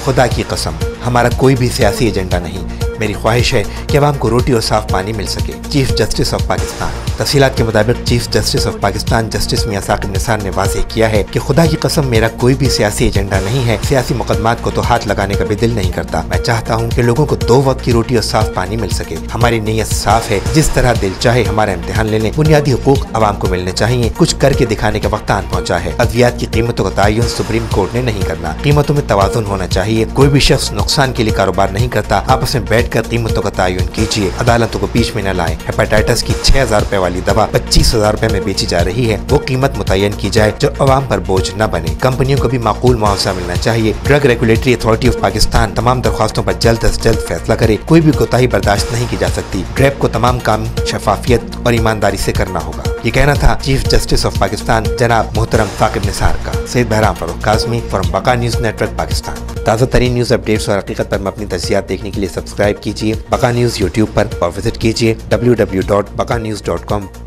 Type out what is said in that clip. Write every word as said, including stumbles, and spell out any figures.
खुदा की कसम, हमारा कोई भी सियासी एजेंडा नहीं। मेरी ख्वाहिश है कि अवाम को रोटी और साफ पानी मिल सके। Chief justice of Pakistan. तफसीलात के मुताबिक chief justice of Pakistan justice Mian Saqib Nisar ने वाज़ेह किया है कि खुदा की कसम मेरा कोई भी सियासी एजेंडा नहीं है। सियासी मुकदमात को तो हाथ लगाने का भी दिल नहीं करता। मैं चाहता हूँ कि लोगों को दो वक्त की रोटी और साफ पानी मिल सके। हमारी नीयत साफ है, जिस तरह दिल चाहे हमारा इम्तिहान ले लें। बुनियादी हुकूक अवाम को मिलने चाहिए। कुछ करके दिखाने का वक्त आन पहुँचा है। अद्वियात की कीमतों का तयन सुप्रीम कोर्ट ने नहीं करना। कीमतों में तवाज़ुन होना चाहिए। कोई भी शख्स नुकसान के लिए कारोबार नहीं करता। आपस में बैठ कर कीमतों का तयन कीजिए। अदालतों को बीच में न लाए। हेपेटाइटिस की छह हजार रूपए वाली दवा पच्चीस हजार रूपए में बेची जा रही है, वो कीमत मुतय्यन की जाए जो अवाम पर बोझ न बने। कंपनियों को भी माकूल मुआवजा मिलना चाहिए। Drug regulatory authority of Pakistan तमाम दरख्वास्तों पर जल्द अज जल्द फैसला करे। कोई भी कोताही बर्दाश्त नहीं की जा सकती। ड्रैब को तमाम काम शफाफियत और ईमानदारी से करना होगा। ये कहना था चीफ जस्टिस ऑफ पाकिस्तान जनाब मोहतरम साकिब निसार का। Syed Bahram Farrukh Kazmi from Baqa news network Pakistan. ताज़ा तरीन न्यूज़ अपडेट्स और हकीकत पर मबनी तज्ज़ियात देखने के लिए सब्सक्राइब कीजिए बका न्यूज़ यूट्यूब पर और विजिट कीजिए W W W dot Baqa news dot com.